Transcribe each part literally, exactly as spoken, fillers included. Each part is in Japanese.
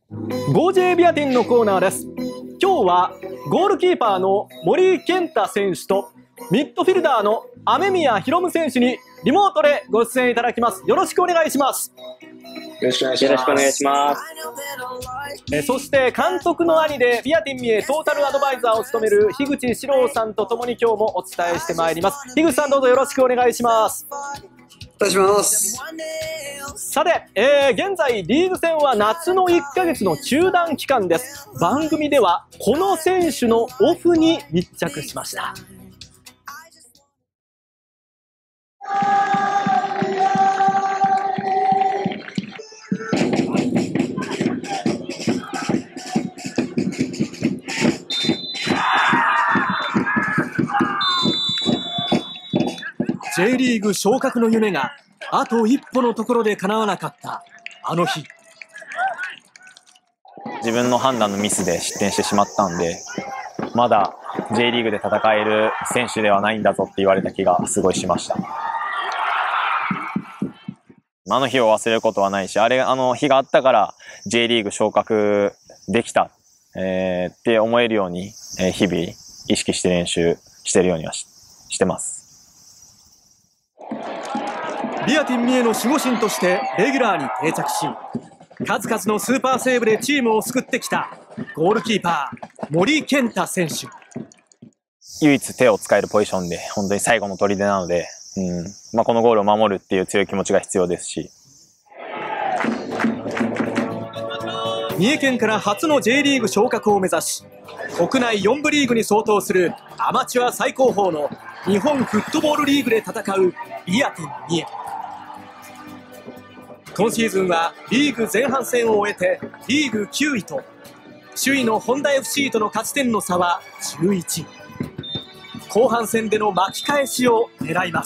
ゴージェー ビアティンのコーナーです。今日はゴールキーパーの森健太選手とミッドフィルダーの雨宮宏夢選手にリモートでご出演いただきます。よろしくお願いします。 よろしくお願いします。よろしくお願いします。 えそして監督の兄でビアティンミエトータルアドバイザーを務める樋口史郎さんとともに今日もお伝えしてまいります。樋口さん、どうぞよろしくお願いします。 お願いします。 さて、えー、現在リーグ戦は夏のいっかげつの中断期間です。番組ではこの選手のオフに密着しました。J リーグ昇格の夢があと一歩のところで叶わなかったあの日。 自分の判断のミスで失点してしまったんで、まだ J リーグで戦える選手ではないんだぞって言われた気がすごいしました。あの日を忘れることはないし、あれあの日があったから J リーグ昇格できた、えー、って思えるように、えー、日々意識して練習してるようには し, してます。 ビアティンミエの守護神としてレギュラーに定着し、数々のスーパーセーブでチームを救ってきたゴールキーパー森健太選手。 唯一手を使えるポジションで本当に最後の砦なので、うんまあ、このゴールを守るっていう強い気持ちが必要ですし、 三重県から初の J リーグ昇格を目指し、国内よん部リーグに相当するアマチュア最高峰の日本フットボールリーグで戦うビアティン三重。今シーズンはリーグ前半戦を終えてリーグきゅういと、首位のホンダ エフシー との勝ち点の差はじゅういち。後半戦での巻き返しを狙います。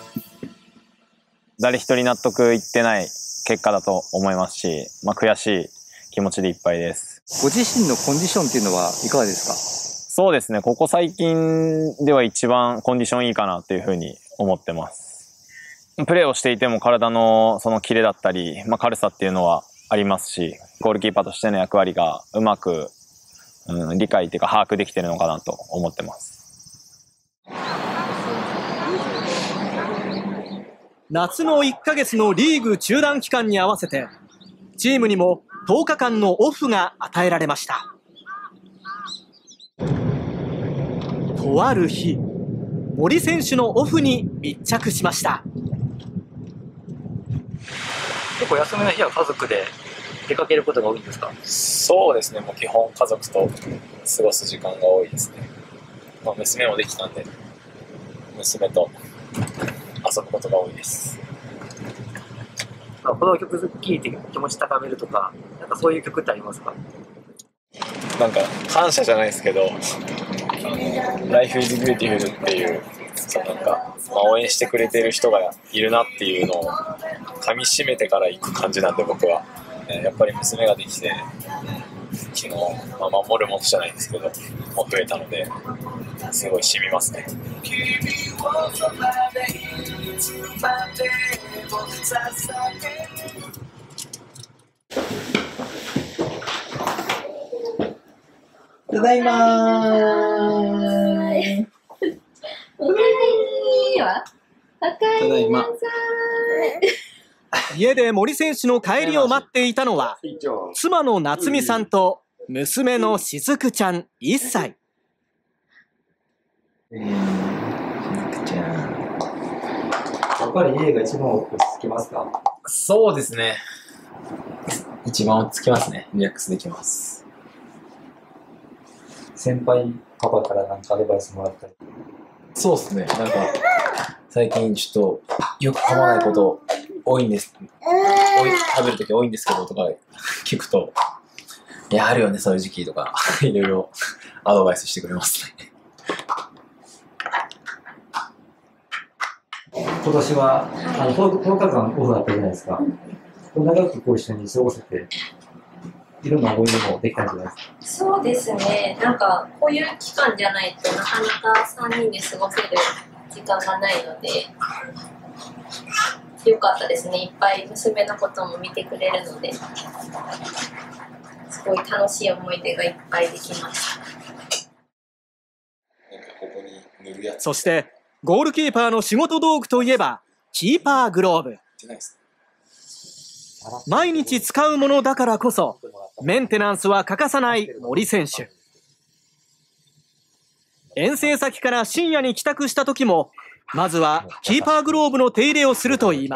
誰一人納得いってない結果だと思いますし、まあ、悔しい気持ちでいっぱいです。 ご自身のコンディションっていうのはいかがですか？ そうですね、ここ最近では一番コンディションいいかなというふうに思ってます。プレーをしていても体のそのキレだったり、まあ、軽さっていうのはありますし、ゴールキーパーとしての役割がうまく、うん、理解というか把握できているのかなと思ってます。 夏のいっかげつのリーグ中断期間に合わせてチームにもとおかかんのオフが与えられました。とある日、森選手のオフに密着しました。 結構休みの日は家族で出かけることが多いんですか？ そうですね、もう基本家族と過ごす時間が多いですね。まあ、娘もできたんで、娘と遊ぶことが多いです。 この曲聴いて気持ち高めるとか、なんかそういう曲ってありますか？ なんか感謝じゃないですけど、あの Life is Beautiful っていう、そうなんか、まあ、応援してくれてる人がいるなっていうのを噛み締めてから行く感じなんで、僕は、えー、やっぱり娘ができて、昨日、まあ、守るものじゃないんですけどもう増えたので、すごい染みますね。 ただいまー。 おかえりは。おかえりなさい。家で森選手の帰りを待っていたのは、妻の夏美さんと娘のしずくちゃんいっさい。 えー、しずくちゃん。やっぱり家が一番落ち着きますか？ そうですね。一番落ち着きますね。リラックスできます。 先輩パパから何かアドバイスもらったり？ そうですね。なんか最近ちょっとよく噛まないこと多いんです。多い食べるとき多いんですけどとか聞くと、いやあるよねそういう時期とかいろいろアドバイスしてくれますね。 今年はあのとおかかんオフだったじゃないですか。長くこう一緒に過ごせて、いろんな思い出もできたんじゃないですか。 そうですね。なんかこういう期間じゃないとなかなかさんにんで過ごせる時間がないので、よかったですね。いっぱい娘のことも見てくれるので。 すごい楽しい思い出がいっぱいできました。 そしてゴールキーパーの仕事道具といえばキーパーグローブ。毎日使うものだからこそメンテナンスは欠かさない森選手。遠征先から深夜に帰宅した時もまずはキーパーグローブの手入れをするといいます。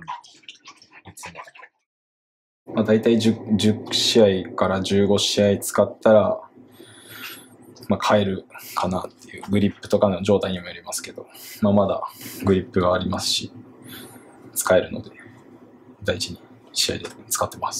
まあ、大体 10, じゅう試合からじゅうご試合使ったら、まあ、変えるかなっていう、グリップとかの状態にもよりますけど、まあ、まだグリップがありますし使えるので大事に試合で使ってます。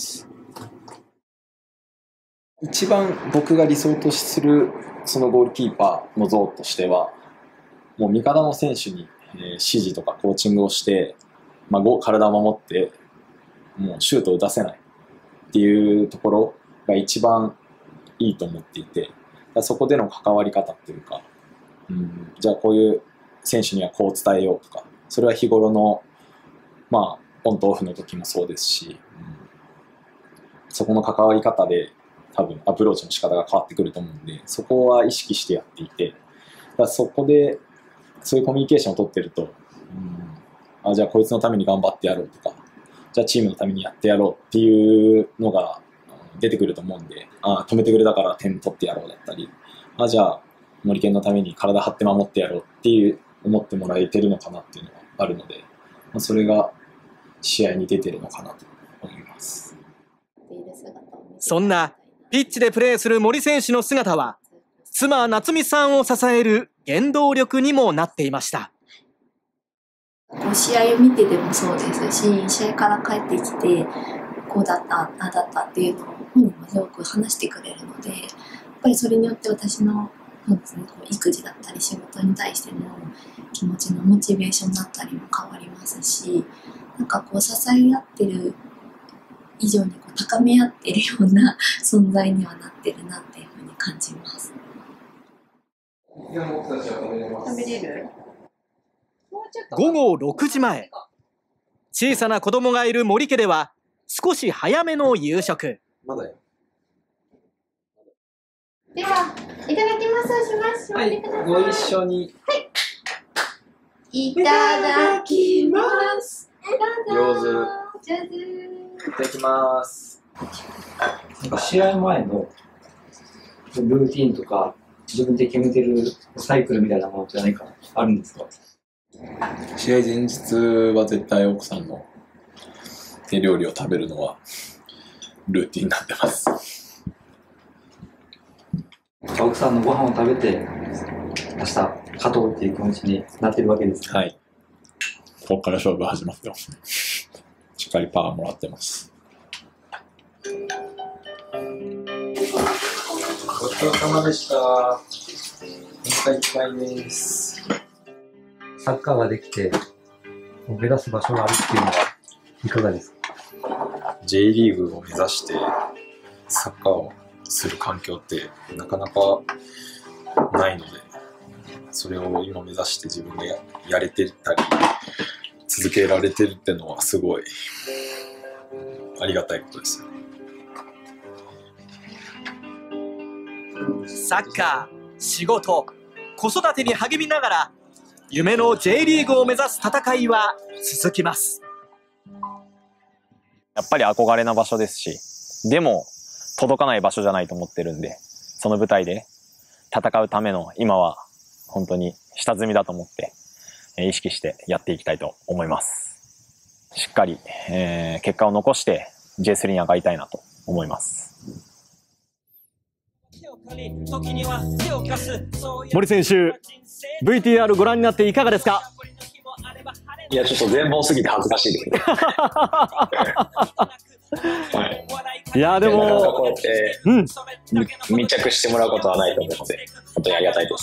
一番僕が理想とするそのゴールキーパーの像としては、もう味方の選手に指示とかコーチングをして、まあ、体を守ってもうシュートを打たせないっていうところが一番いいと思っていて、そこでの関わり方っていうか、うん、じゃあこういう選手にはこう伝えようとか、それは日頃のまあオンとオフの時もそうですし、うん、そこの関わり方で多分アプローチの仕方が変わってくると思うんで、そこは意識してやっていて、だからそこでそういうコミュニケーションを取ってると、うん、あじゃあこいつのために頑張ってやろうとか、じゃあチームのためにやってやろうっていうのが出てくると思うんで、あ止めてくれたから点取ってやろうだったり、あじゃあ森健のために体張って守ってやろうっていう思ってもらえてるのかなっていうのがあるので、まあ、それが試合に出てるのかなと思います。 そんなピッチでプレーする森選手の姿は妻夏美さんを支える原動力にもなっていました。 こう試合を見ててもそうですし、試合から帰ってきてこうだったああだったっていうのを本人もすごく話してくれるので、やっぱりそれによって私のそうですね、こう育児だったり仕事に対しての気持ちのモチベーションだったりも変わりますし、なんかこう支え合ってる以上にこう高め合ってるような存在にはなってるなっていうふうに感じます。 食べれる？ 午後ろくじまえ、小さな子供がいる森家では少し早めの夕食。 まだよ。 では、いただきます。します。 はい、ご一緒に。 はい。いただきます。 上手。 上手。 いただきます。 なんか試合前のルーティンとか自分で決めてるサイクルみたいなものじゃないかあるんですか？ 試合前日は絶対奥さんの手料理を食べるのはルーティンになってます。 奥さんのご飯を食べて明日勝とうっていう気持ちになってるわけです、ね。 はい。ここから勝負始まってますね。しっかりパワーもらってます。 ごちそうさまでした。お腹いっぱいです。 サッカーができて目指す場所があるっていうのはいかがですか？ J リーグを目指してサッカーをする環境ってなかなかないので、それを今目指して自分で や, やれてたり続けられてるってのはすごいありがたいことですよね。 サッカー、仕事、子育てに励みながら夢の J リーグを目指す戦いは続きます。 やっぱり憧れな場所ですし、でも届かない場所じゃないと思ってるんで、その舞台で戦うための今は本当に下積みだと思って意識してやっていきたいと思います。しっかり、えー、結果を残して ジェイスリー に上がりたいなと思います。 森選手、ブイティーアール ご覧になっていかがですか？ いや、ちょっと全貌すぎて恥ずかしいですね。はい、 いやでもなかなかこうやって、うん、密着してもらうことはないと思うので、本当にありがたいです。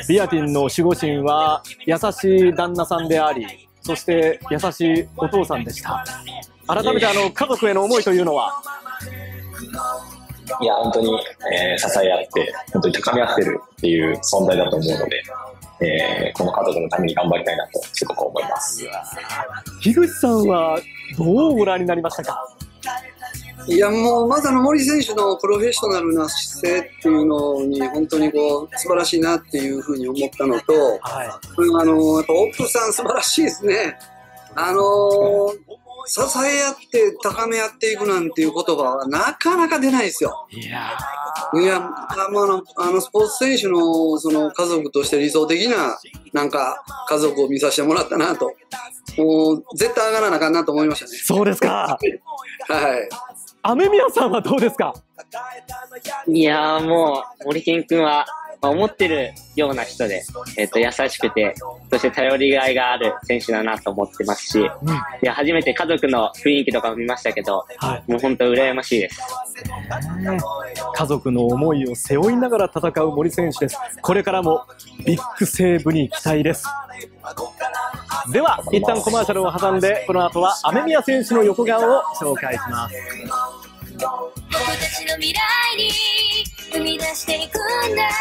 ビアティンの守護神は優しい旦那さんであり、そして優しいお父さんでした。改めてあの家族への思いというのは？ いや、本当に、えー、支え合って本当に高め合ってるっていう存在だと思うので、えー、この家族のために頑張りたいなとすごく思います。 樋口さんはどうご覧になりましたか？ いやもうまずあの森選手のプロフェッショナルな姿勢っていうのに本当にこう素晴らしいなっていうふうに思ったのと、はい、あのやっぱオプさん素晴らしいですね。あのー、支え合って高め合っていくなんていう言葉はなかなか出ないですよ。いやいや、あのあのスポーツ選手のその家族として理想的ななんか家族を見させてもらったなと、もう絶対上がらなあかんなと思いましたね。 そうですか。はい。雨宮さんはどうですか？ いやーもう森健君は、まあ、思ってるような人で、えっと優しくて、そして頼りがいがある選手だなと思ってますし、うん、いや初めて家族の雰囲気とかも見ましたけど、はい、もう本当羨ましいです。 家族の思いを背負いながら戦う森選手です。これからもビッグセーブに期待です。では一旦コマーシャルを挟んで、この後は雨宮選手の横顔を紹介します。僕たちの未来に生み出していくんだ。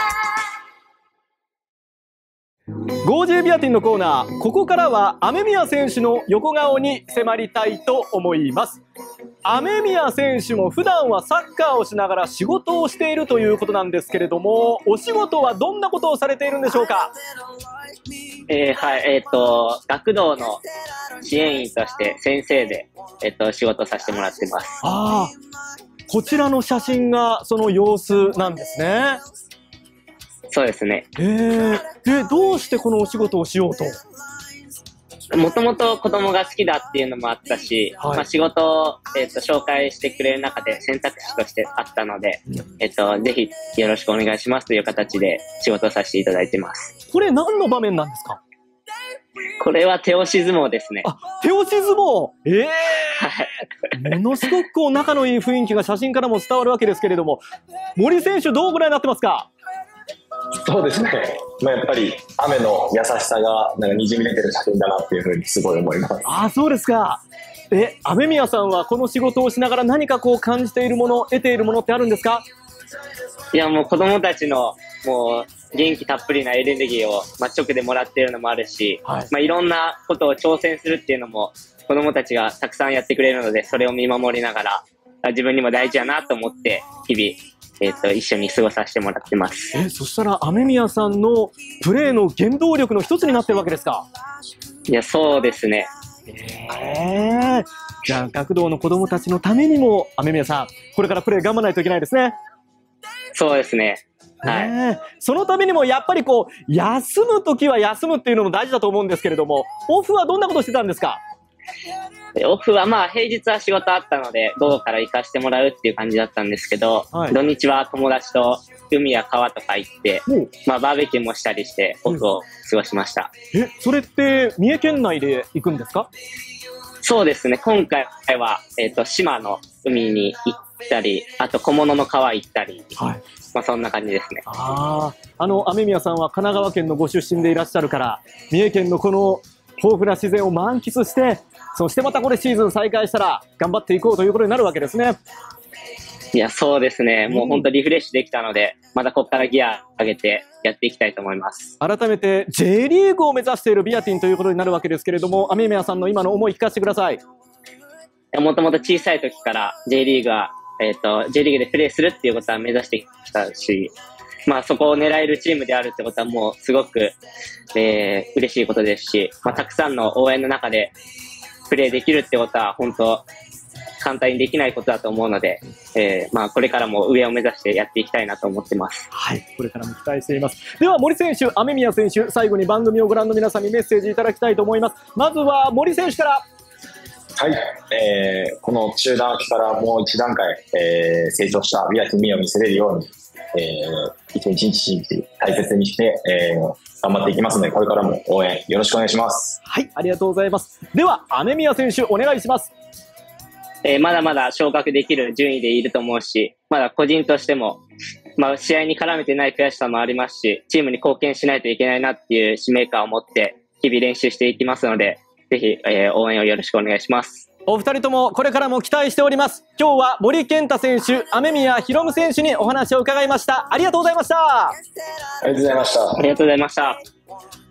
ゴージービアティンのコーナー、ここからは雨宮選手の横顔に迫りたいと思います。雨宮選手も普段はサッカーをしながら仕事をしているということなんですけれども、お仕事はどんなことをされているんでしょうか？ えー、はい、えっ、ー、と学童の支援員として先生で、えっ、ー、と仕事させてもらってます。 ああ、こちらの写真がその様子なんですね。 そうですね。 えー、でどうしてこのお仕事をしようと？ もともと子供が好きだっていうのもあったし、はい、まあ、仕事を、えー、と紹介してくれる中で選択肢としてあったので、うん、えー、とぜひよろしくお願いしますという形で仕事をさせていただいてます。 これ何の場面なんですか？ これは手押し相撲ですね。 あ、手押し相撲。ええー、ものすごくこう仲のいい雰囲気が写真からも伝わるわけですけれども、森選手どうご覧になってますか？ そうですね、まあ、やっぱり雨の優しさがなんかにじみ出てる写真だなっていうふうにすごい思います。 ああ、そうですか。え、雨宮さんはこの仕事をしながら何かこう感じているもの、得ているものってあるんですか？ いやもう子供たちのもう元気たっぷりなエネルギーを、まあ、直でもらっているのもあるし、はい、まあ、いろんなことを挑戦するっていうのも子供たちがたくさんやってくれるので、それを見守りながら自分にも大事だなと思って日々えー、と一緒に過ごさせてもらってます。 え、そしたら雨宮さんのプレーの原動力の一つになってるわけですか？ いや、そうですね。 えー、じゃあ学童の子どもたちのためにも雨宮さん、これからプレー頑張らないといけないですね。 そうですね。はい、 えー、そのためにもやっぱりこう休むときは休むっていうのも大事だと思うんですけれども、オフはどんなことしてたんですか？ オフはまあ平日は仕事あったので午後から行かせてもらうっていう感じだったんですけど、はい、土日は友達と海や川とか行って、まあ、バーベキューもしたりしてオフを過ごしました。 え、それって三重県内で行くんですか？ そうですね、今回は、えー、と島の海に行ったり、あと小物の川行ったり、はい、まあ、そんな感じですね。 ああの雨宮さんは神奈川県のご出身でいらっしゃるから、三重県のこの豊富な自然を満喫して、そしてまたこれシーズン再開したら頑張っていこうということになるわけですね。 いや、そうですね、もう本当リフレッシュできたので、またここからギア上げてやっていきたいと思います。 改めて ジェイ リーグを目指しているビアティンということになるわけですけれども、雨宮さんの今の思い聞かせてください。 もともと小さい時から J リーグは、えーと、J リーグでプレーするっていうことは目指してきたし、まあ、そこを狙えるチームであるってことはもうすごく、えー、嬉しいことですし、まあ、たくさんの応援の中でプレーできるってことは本当簡単にできないことだと思うので、えーまあ、これからも上を目指してやっていきたいなと思ってます。 はい、これからも期待しています。では森選手、雨宮選手、最後に番組をご覧の皆さんにメッセージいただきたいと思います。まずは森選手から。 はい、えー、この中断期からもう一段階、えー、成長したビアティンを見せれるように、えー、一日一日大切にして、えー、頑張っていきますので、これからも応援よろしくお願いします。 はい、ありがとうございます。では雨宮選手、お願いします。 えー、まだまだ昇格できる順位でいると思うし、まだ個人としても、まあ、試合に絡めてない悔しさもありますし、チームに貢献しないといけないなっていう使命感を持って日々練習していきますので、ぜひ、えー、応援をよろしくお願いします。 お二人ともこれからも期待しております。今日は森健太選手、雨宮博夢選手にお話を伺いました。ありがとうございました。 ありがとうございました。 ありがとうございました。